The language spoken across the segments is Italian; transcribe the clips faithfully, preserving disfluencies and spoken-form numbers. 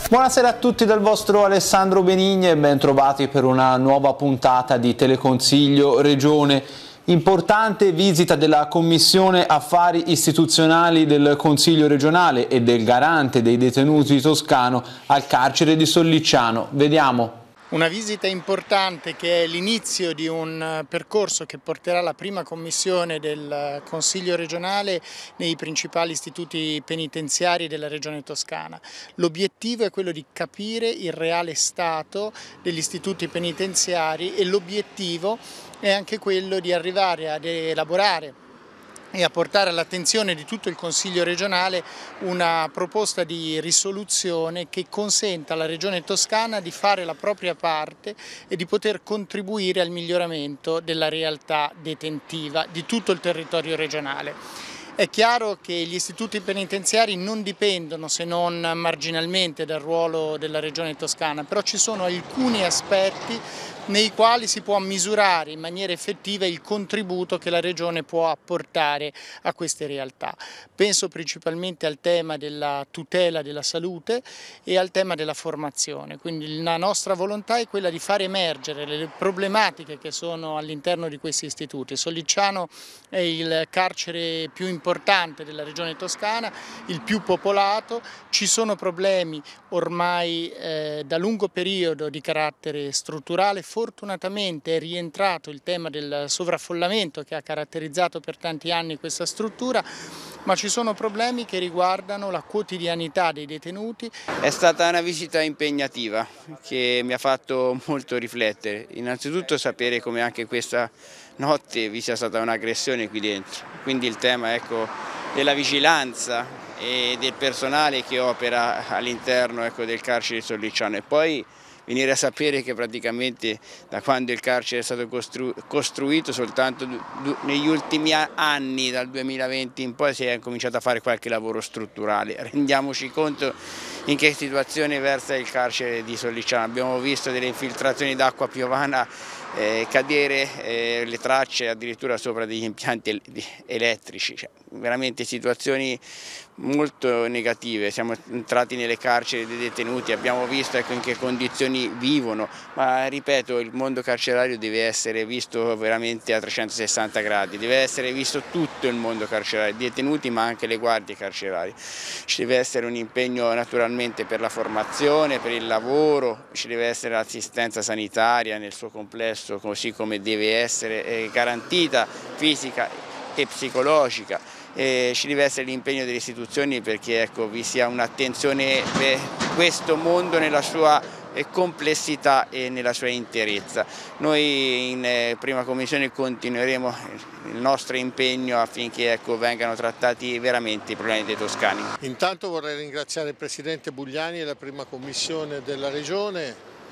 Buonasera a tutti dal vostro Alessandro Benigni e ben trovati per una nuova puntata di Teleconsiglio Regione. Importante visita della Commissione Affari Istituzionali del Consiglio regionale e del Garante dei detenuti toscano al carcere di Sollicciano. Vediamo. Una visita importante che è l'inizio di un percorso che porterà la prima commissione del Consiglio regionale nei principali istituti penitenziari della regione toscana. L'obiettivo è quello di capire il reale stato degli istituti penitenziari e l'obiettivo è anche quello di arrivare ad elaborare e a portare all'attenzione di tutto il Consiglio regionale una proposta di risoluzione che consenta alla Regione Toscana di fare la propria parte e di poter contribuire al miglioramento della realtà detentiva di tutto il territorio regionale. È chiaro che gli istituti penitenziari non dipendono se non marginalmente dal ruolo della Regione Toscana, però ci sono alcuni aspetti nei quali si può misurare in maniera effettiva il contributo che la Regione può apportare a queste realtà. Penso principalmente al tema della tutela della salute e al tema della formazione, quindi la nostra volontà è quella di far emergere le problematiche che sono all'interno di questi istituti. Sollicciano è il carcere più importante della Regione Toscana, il più popolato, ci sono problemi ormai eh, da lungo periodo di carattere strutturale. Fortunatamente è rientrato il tema del sovraffollamento che ha caratterizzato per tanti anni questa struttura, ma ci sono problemi che riguardano la quotidianità dei detenuti. È stata una visita impegnativa che mi ha fatto molto riflettere. Innanzitutto sapere come anche questa notte vi sia stata un'aggressione qui dentro, quindi il tema, ecco, della vigilanza e del personale che opera all'interno, ecco, del carcere di Sollicciano, e poi venire a sapere che praticamente da quando il carcere è stato costru costruito soltanto negli ultimi anni, dal duemilaventi in poi, si è cominciato a fare qualche lavoro strutturale. Rendiamoci conto in che situazione versa il carcere di Sollicciano. Abbiamo visto delle infiltrazioni d'acqua piovana eh, cadere eh, le tracce addirittura sopra degli impianti elettrici, cioè, veramente situazioni molto negative. Siamo entrati nelle carceri dei detenuti, abbiamo visto, ecco, in che condizioni vivono, ma ripeto, il mondo carcerario deve essere visto veramente a trecentosessanta gradi, deve essere visto tutto il mondo carcerario, i detenuti ma anche le guardie carcerarie. Ci deve essere un impegno naturalmente per la formazione, per il lavoro, ci deve essere l'assistenza sanitaria nel suo complesso, così come deve essere garantita fisica e psicologica. E ci deve essere l'impegno delle istituzioni perché, ecco, vi sia un'attenzione per questo mondo nella sua complessità e nella sua interezza. Noi in eh, prima commissione continueremo il nostro impegno affinché, ecco, vengano trattati veramente i problemi dei toscani. Intanto vorrei ringraziare il Presidente Bugliani e la prima commissione della Regione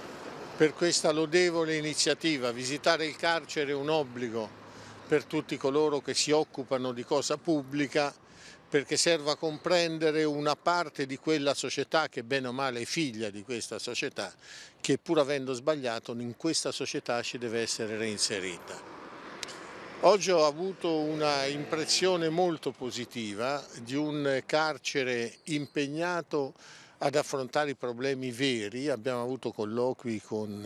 per questa lodevole iniziativa. Visitare il carcere è un obbligo per tutti coloro che si occupano di cosa pubblica, perché serve a comprendere una parte di quella società che bene o male è figlia di questa società, che pur avendo sbagliato in questa società ci deve essere reinserita. Oggi ho avuto una impressione molto positiva di un carcere impegnato ad affrontare i problemi veri. Abbiamo avuto colloqui con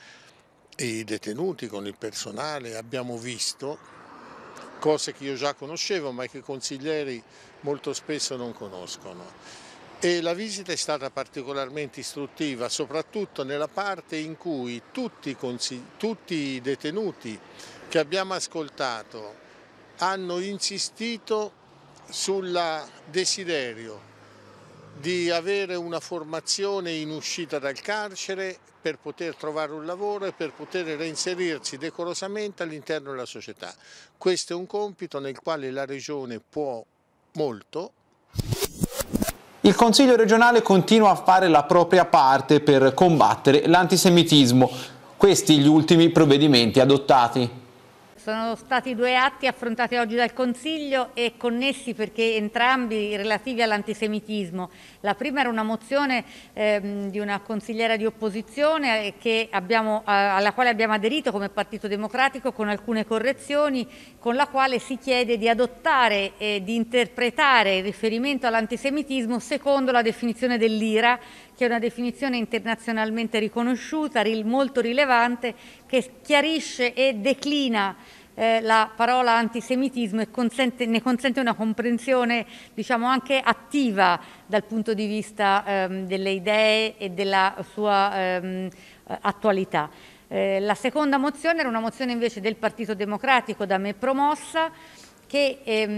i detenuti, con il personale, abbiamo visto cose che io già conoscevo ma che i consiglieri molto spesso non conoscono. E la visita è stata particolarmente istruttiva, soprattutto nella parte in cui tutti i, tutti i detenuti che abbiamo ascoltato hanno insistito sul desiderio di avere una formazione in uscita dal carcere per poter trovare un lavoro e per poter reinserirsi decorosamente all'interno della società. Questo è un compito nel quale la Regione può molto. Il Consiglio regionale continua a fare la propria parte per combattere l'antisemitismo. Questi gli ultimi provvedimenti adottati. Sono stati due atti affrontati oggi dal Consiglio e connessi perché entrambi relativi all'antisemitismo. La prima era una mozione ehm, di una consigliera di opposizione che abbiamo, alla quale abbiamo aderito come Partito Democratico con alcune correzioni, con la quale si chiede di adottare e di interpretare il riferimento all'antisemitismo secondo la definizione dell'I R A che è una definizione internazionalmente riconosciuta, molto rilevante, che chiarisce e declina Eh, la parola antisemitismo e consente, ne consente una comprensione, diciamo, anche attiva dal punto di vista ehm, delle idee e della sua ehm, attualità. Eh, la seconda mozione era una mozione invece del Partito Democratico da me promossa, che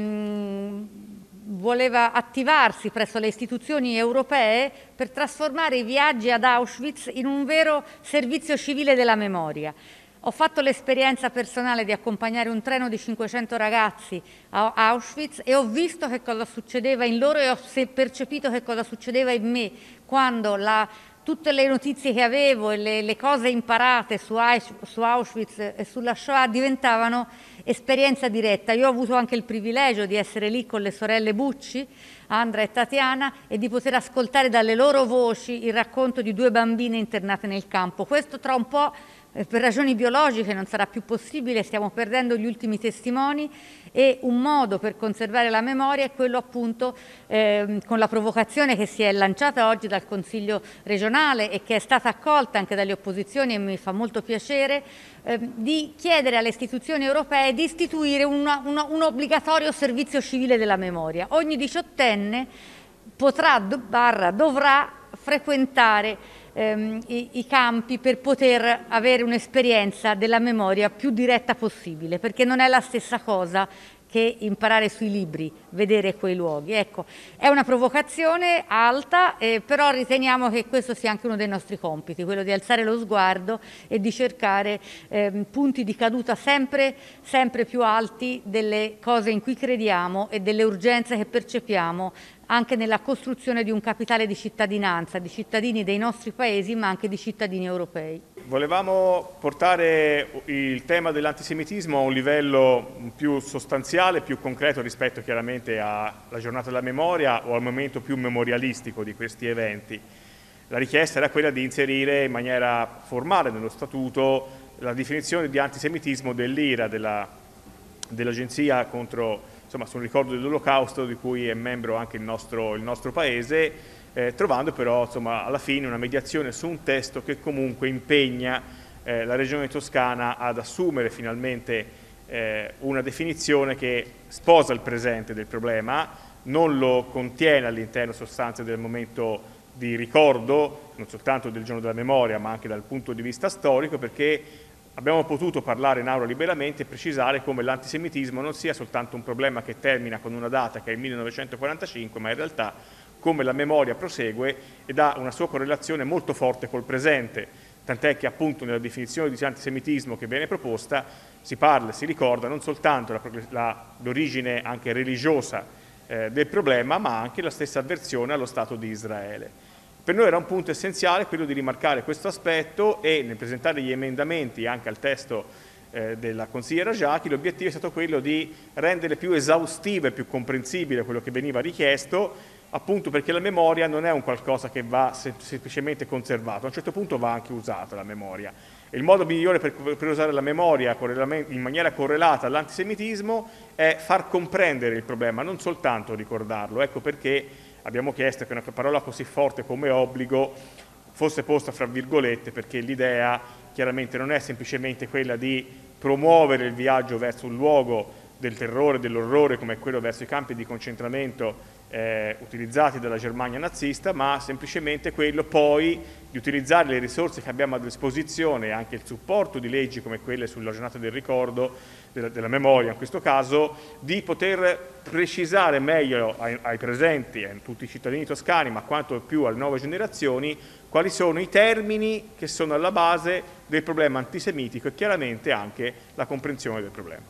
ehm, voleva attivarsi presso le istituzioni europee per trasformare i viaggi ad Auschwitz in un vero servizio civile della memoria. Ho fatto l'esperienza personale di accompagnare un treno di cinquecento ragazzi a Auschwitz e ho visto che cosa succedeva in loro e ho percepito che cosa succedeva in me quando la, tutte le notizie che avevo e le, le cose imparate su, su Auschwitz e sulla Shoah diventavano esperienza diretta. Io ho avuto anche il privilegio di essere lì con le sorelle Bucci, Andra e Tatiana, e di poter ascoltare dalle loro voci il racconto di due bambine internate nel campo. Questo tra un po', per ragioni biologiche, non sarà più possibile, stiamo perdendo gli ultimi testimoni, e un modo per conservare la memoria è quello appunto eh, con la provocazione che si è lanciata oggi dal Consiglio regionale e che è stata accolta anche dalle opposizioni, e mi fa molto piacere, eh, di chiedere alle istituzioni europee di istituire una, una, un obbligatorio servizio civile della memoria. Ogni diciottenne potrà, barra, dovrà frequentare ehm, i, i campi per poter avere un'esperienza della memoria più diretta possibile, perché non è la stessa cosa che imparare sui libri, vedere quei luoghi. Ecco, è una provocazione alta, eh, però riteniamo che questo sia anche uno dei nostri compiti, quello di alzare lo sguardo e di cercare eh, punti di caduta sempre, sempre più alti delle cose in cui crediamo e delle urgenze che percepiamo anche nella costruzione di un capitale di cittadinanza, di cittadini dei nostri paesi, ma anche di cittadini europei. Volevamo portare il tema dell'antisemitismo a un livello più sostanziale, più concreto rispetto chiaramente alla giornata della memoria o al momento più memorialistico di questi eventi. La richiesta era quella di inserire in maniera formale nello statuto la definizione di antisemitismo dell'I R A, della, dell'Agenzia contro, insomma, sul ricordo dell'Olocausto, di cui è membro anche il nostro, il nostro Paese, eh, trovando però, insomma, alla fine una mediazione su un testo che comunque impegna eh, la Regione Toscana ad assumere finalmente eh, una definizione che sposa il presente del problema, non lo contiene all'interno sostanze del momento di ricordo, non soltanto del giorno della memoria, ma anche dal punto di vista storico, perché abbiamo potuto parlare in aula liberamente e precisare come l'antisemitismo non sia soltanto un problema che termina con una data che è il millenovecentoquarantacinque, ma in realtà come la memoria prosegue ed ha una sua correlazione molto forte col presente, tant'è che appunto nella definizione di antisemitismo che viene proposta si parla, si ricorda non soltanto l'origine anche religiosa eh, del problema, ma anche la stessa avversione allo Stato di Israele. Per noi era un punto essenziale quello di rimarcare questo aspetto, e nel presentare gli emendamenti anche al testo eh, della consigliera Giachi l'obiettivo è stato quello di rendere più esaustivo e più comprensibile quello che veniva richiesto, appunto perché la memoria non è un qualcosa che va semplicemente conservato, a un certo punto va anche usata la memoria. E il modo migliore per, per usare la memoria in maniera correlata all'antisemitismo è far comprendere il problema, non soltanto ricordarlo. Ecco perché abbiamo chiesto che una parola così forte come obbligo fosse posta fra virgolette, perché l'idea chiaramente non è semplicemente quella di promuovere il viaggio verso un luogo del terrore, dell'orrore come quello verso i campi di concentramento eh, utilizzati dalla Germania nazista, ma semplicemente quello poi di utilizzare le risorse che abbiamo a disposizione, anche il supporto di leggi come quelle sulla giornata del ricordo, della, della memoria in questo caso, di poter precisare meglio ai, ai presenti, a tutti i cittadini toscani, ma quanto più alle nuove generazioni, quali sono i termini che sono alla base del problema antisemitico e chiaramente anche la comprensione del problema.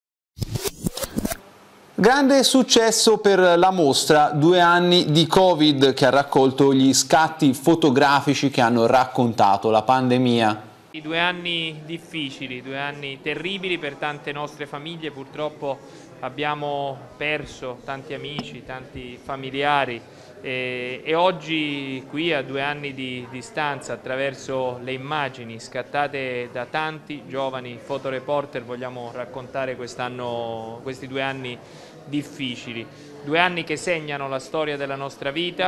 Grande successo per la mostra Due anni di Covid, che ha raccolto gli scatti fotografici che hanno raccontato la pandemia. I due anni difficili, due anni terribili per tante nostre famiglie, purtroppo abbiamo perso tanti amici, tanti familiari e, e oggi qui a due anni di distanza, attraverso le immagini scattate da tanti giovani fotoreporter, vogliamo raccontare quest'anno, questi due anni difficili, due anni che segnano la storia della nostra vita,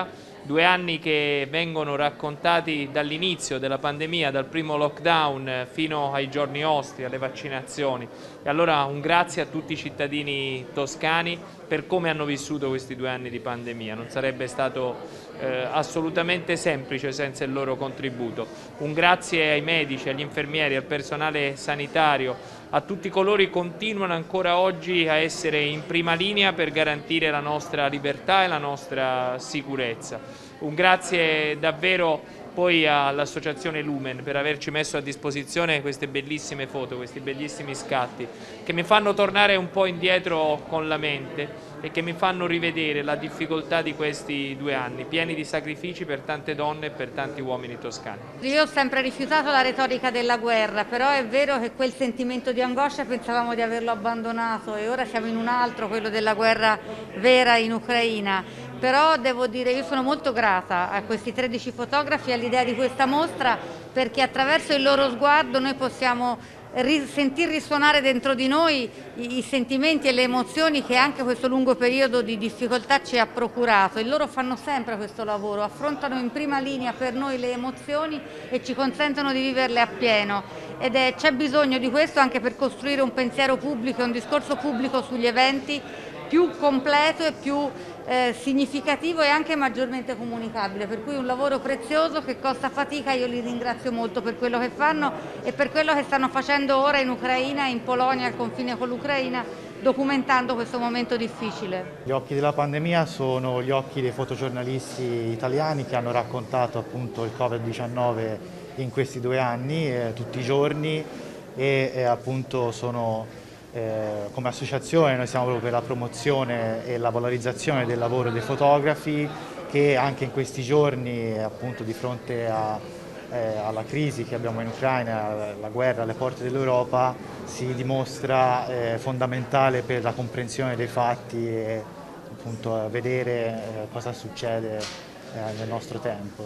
Due anni che vengono raccontati dall'inizio della pandemia, dal primo lockdown fino ai giorni nostri, alle vaccinazioni. E allora un grazie a tutti i cittadini toscani per come hanno vissuto questi due anni di pandemia. Non sarebbe stato eh, assolutamente semplice senza il loro contributo. Un grazie ai medici, agli infermieri, al personale sanitario, a tutti coloro che continuano ancora oggi a essere in prima linea per garantire la nostra libertà e la nostra sicurezza. Un grazie davvero poi all'Associazione Lumen per averci messo a disposizione queste bellissime foto, questi bellissimi scatti che mi fanno tornare un po' indietro con la mente e che mi fanno rivedere la difficoltà di questi due anni, pieni di sacrifici per tante donne e per tanti uomini toscani. Io ho sempre rifiutato la retorica della guerra, però è vero che quel sentimento di angoscia pensavamo di averlo abbandonato e ora siamo in un altro, quello della guerra vera in Ucraina. Però devo dire, io sono molto grata a questi tredici fotografi e all'idea di questa mostra, perché attraverso il loro sguardo noi possiamo sentir risuonare dentro di noi i, i sentimenti e le emozioni che anche questo lungo periodo di difficoltà ci ha procurato. E loro fanno sempre questo lavoro, affrontano in prima linea per noi le emozioni e ci consentono di viverle appieno. Ed è, c'è bisogno di questo anche per costruire un pensiero pubblico e un discorso pubblico sugli eventi più completo e più eh, significativo e anche maggiormente comunicabile, per cui un lavoro prezioso che costa fatica. Io li ringrazio molto per quello che fanno e per quello che stanno facendo ora in Ucraina, in Polonia, al confine con l'Ucraina, documentando questo momento difficile. Gli occhi della pandemia sono gli occhi dei fotogiornalisti italiani che hanno raccontato appunto il Covid diciannove in questi due anni, eh, tutti i giorni, e eh, appunto sono Eh, come associazione noi siamo proprio per la promozione e la valorizzazione del lavoro dei fotografi che anche in questi giorni appunto di fronte a, eh, alla crisi che abbiamo in Ucraina, la guerra alle porte dell'Europa, si dimostra eh, fondamentale per la comprensione dei fatti e appunto vedere eh, cosa succede eh, nel nostro tempo.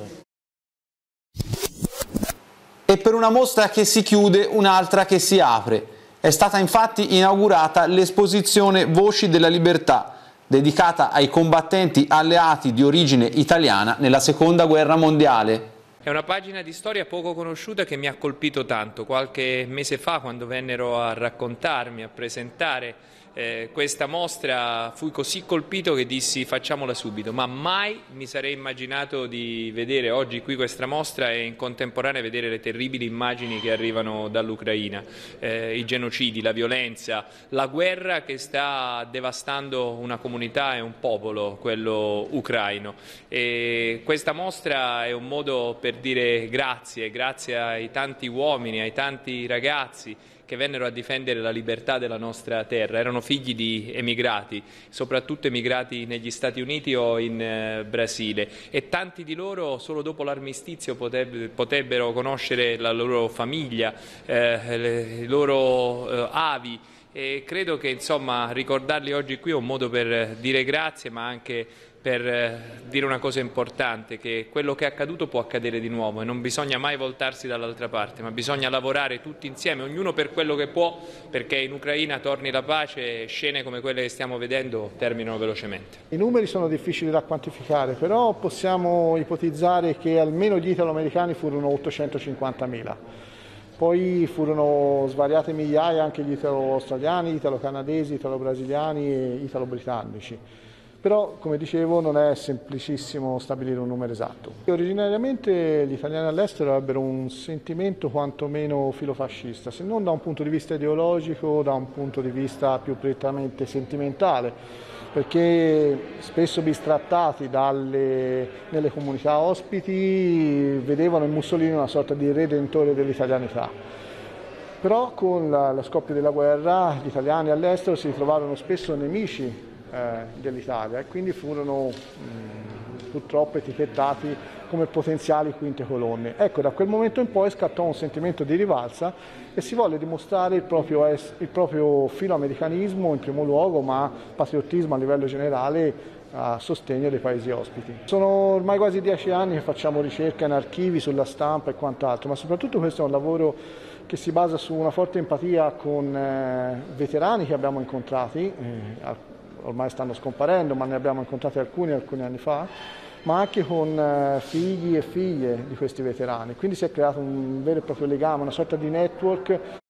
E per una mostra che si chiude, un'altra che si apre. È stata infatti inaugurata l'esposizione Voci della Libertà, dedicata ai combattenti alleati di origine italiana nella Seconda Guerra Mondiale. È una pagina di storia poco conosciuta che mi ha colpito tanto. Qualche mese fa, quando vennero a raccontarmi, a presentare eh, questa mostra, fui così colpito che dissi facciamola subito, ma mai mi sarei immaginato di vedere oggi qui questa mostra e in contemporanea vedere le terribili immagini che arrivano dall'Ucraina, eh, i genocidi, la violenza, la guerra che sta devastando una comunità e un popolo, quello ucraino. E questa mostra è un modo per dire grazie, grazie ai tanti uomini, ai tanti ragazzi che vennero a difendere la libertà della nostra terra. Erano figli di emigrati, soprattutto emigrati negli Stati Uniti o in eh, Brasile, e tanti di loro solo dopo l'armistizio potrebbero conoscere la loro famiglia, eh, le, i loro eh, avi. E credo che insomma ricordarli oggi qui è un modo per dire grazie, ma anche per dire una cosa importante, che quello che è accaduto può accadere di nuovo e non bisogna mai voltarsi dall'altra parte, ma bisogna lavorare tutti insieme, ognuno per quello che può, perché in Ucraina torni la pace e scene come quelle che stiamo vedendo terminano velocemente. I numeri sono difficili da quantificare, però possiamo ipotizzare che almeno gli italo-americani furono ottocentocinquantamila. Poi furono svariate migliaia anche gli italo-australiani, italo-canadesi, italo-brasiliani e italo-britannici. Però, come dicevo, non è semplicissimo stabilire un numero esatto. Originariamente gli italiani all'estero ebbero un sentimento quantomeno filofascista, se non da un punto di vista ideologico, da un punto di vista più prettamente sentimentale, perché spesso bistrattati dalle, nelle comunità ospiti vedevano in Mussolini una sorta di redentore dell'italianità. Però con la, lo scoppio della guerra gli italiani all'estero si ritrovarono spesso nemici Eh, dell'Italia e quindi furono mh, purtroppo etichettati come potenziali quinte colonne. Ecco, da quel momento in poi scattò un sentimento di rivalsa e si volle dimostrare il proprio, es- il proprio filoamericanismo in primo luogo, ma patriottismo a livello generale a sostegno dei paesi ospiti. Sono ormai quasi dieci anni che facciamo ricerca in archivi, sulla stampa e quant'altro, ma soprattutto questo è un lavoro che si basa su una forte empatia con eh, veterani che abbiamo incontrati, eh, ormai stanno scomparendo, ma ne abbiamo incontrati alcuni alcuni anni fa, ma anche con figli e figlie di questi veterani. Quindi si è creato un vero e proprio legame, una sorta di network.